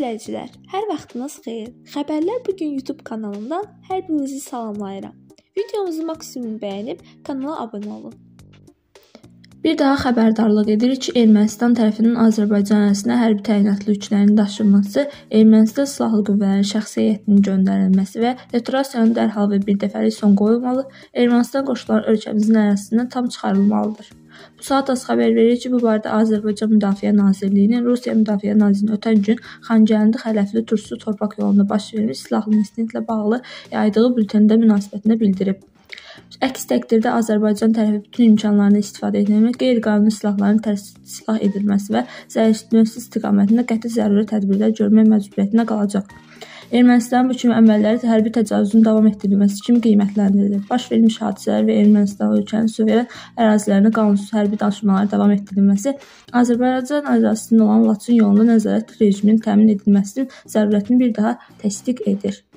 izləyicilər, hər vaxtınız xeyir. Xəbərlər bugün YouTube kanalından hər birinizi salamlayıram. Videomuzu maksimum bəyənib kanala abunə olun. Bir daha xəbərdarlıq edirik ki, Ermənistan tərəfindən Azərbaycan ərazisinə hərbi təyinatlı yüklərin daşınması, Ermənistan silahlı qüvvələrin şəxsi heyətinin göndərilməsi və detonasiyanın dərhal və birdəfəlik son qoyulmalı, Ermənistan qoşulları ölkəmizin ərazisindən tam çıxarılmalıdır. Bu saat az xəbər verir ki, bu barədə Azərbaycan Müdafiə Nazirliyinin Rusiya Müdafiə Nazirliyinin ötən gün Xancəndi xələfli Tursu torpaq yolunda baş vermiş silahlı insidentlə bağlı yaydığı bültəndə münasibətini bildirib. Əks təqdirdə Azərbaycan tərəfi bütün imkanlarını istifadə etmək, qeyri-qanuni silahların silah edilməsi və zərərçəkilməsi istiqamətində qəti zəruri tədbirlər görmək məcburiyyətində qalacaq. Ermənistanın bu kimi əməlləri hərbi təcavüzün davam etdirilməsi kimi qiymətləndirilir. Baş vermiş hadisələr və Ermənistan ölkənin suveren ərazilərinə qanunsuz hərbi daşımalar davam etdirilməsi Azərbaycan ərazisində olan Laçın yolunda nəzarət rejiminin təmin edilməsinin zərurətini bir daha təsdiq edir.